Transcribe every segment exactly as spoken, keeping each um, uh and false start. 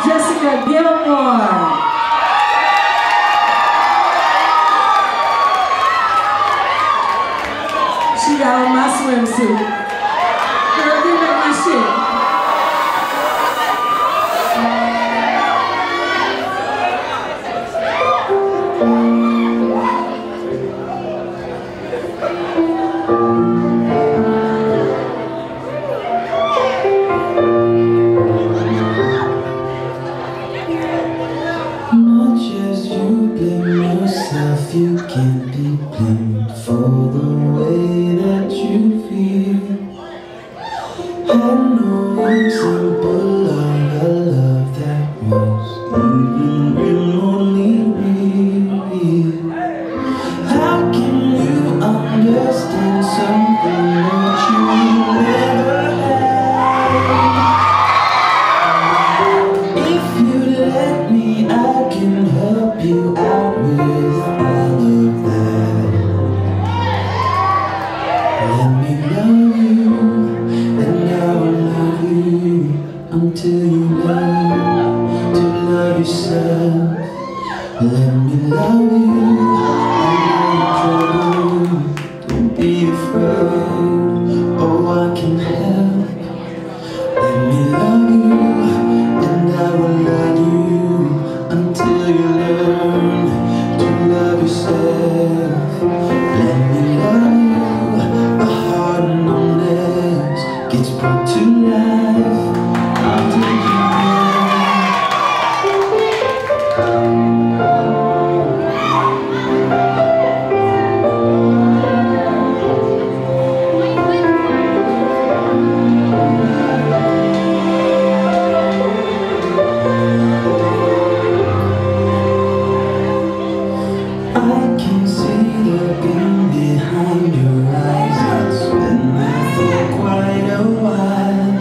Jessica Gilmore. She got on my swimsuit. Girl, give me my shit. Much as you blame yourself, you can't be blamed for the way that you feel. Had no example of a love that was even remotely real. How can you understand something that you never had? If you let me, I can help you out with all of that. Let me love you, and I will love you until you learn to love yourself. Let me love you, I'm in trouble. Don't be afraid, oh I can help. Let me love you, and I will love you until you learn to love yourself. Let me love you, a heart and numbness gets brought to life. I'll take you I can see the beam behind your eyes. It's been there for quite a while.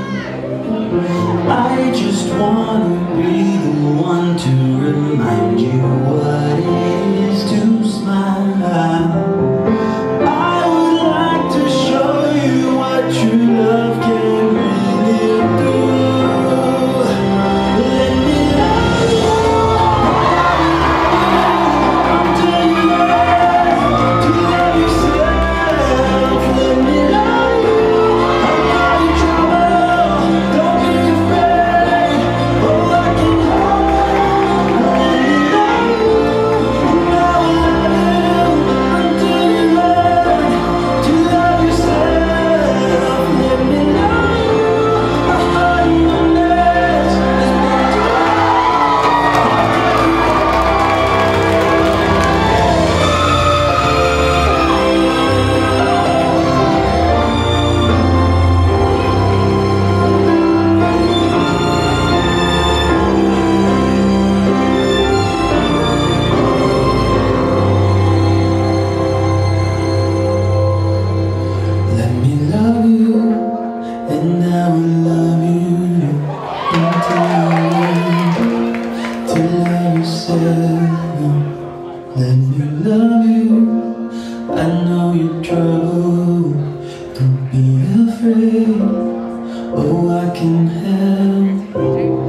I just wanna be the one to remind you what it is to smile. I would like to show you what true love can really do. Let me love you. And I will love you until you learn to love yourself. Let me love you, I know you're trouble. Don't be afraid, oh I can help.